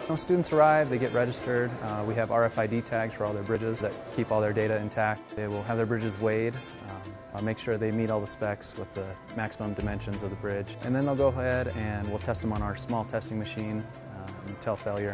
When students arrive, they get registered. We have RFID tags for all their bridges that keep all their data intact. They will have their bridges weighed, make sure they meet all the specs with the maximum dimensions of the bridge. And then they'll go ahead and we'll test them on our small testing machine until failure.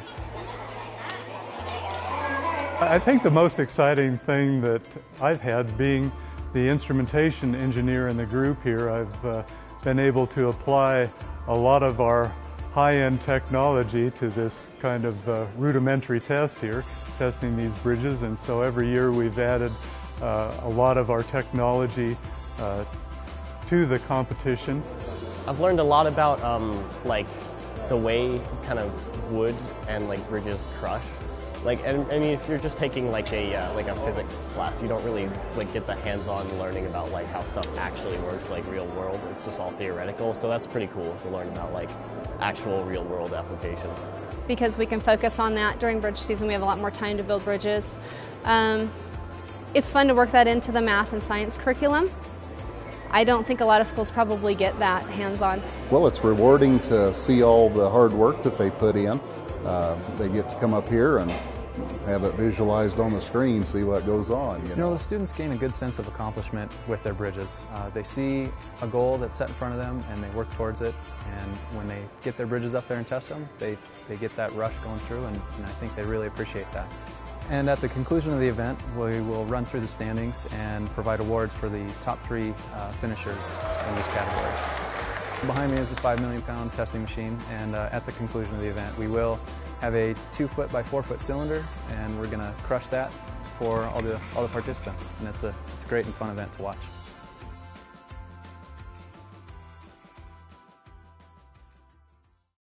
I think the most exciting thing that I've had, being the instrumentation engineer in the group here, I've been able to apply a lot of our high-end technology to this kind of rudimentary test here, testing these bridges. And so every year we've added a lot of our technology to the competition. I've learned a lot about like the way kind of wood and like bridges crush. Like, I mean, if you're just taking like a physics class, you don't really like get the hands-on learning about like how stuff actually works, like real world. It's just all theoretical. So that's pretty cool to learn about like actual real world applications. Because we can focus on that during bridge season, we have a lot more time to build bridges. It's fun to work that into the math and science curriculum. I don't think a lot of schools probably get that hands-on. Well, it's rewarding to see all the hard work that they put in. They get to come up here and have it visualized on the screen, see what goes on. You know, the students gain a good sense of accomplishment with their bridges. They see a goal that's set in front of them and they work towards it, and when they get their bridges up there and test them, they get that rush going through, and I think they really appreciate that. And at the conclusion of the event, we will run through the standings and provide awards for the top 3 finishers in each category. Behind me is the 5 million pound testing machine, and at the conclusion of the event we will have a 2-foot by 4-foot cylinder, and we're going to crush that for all the participants, and it's a great and fun event to watch.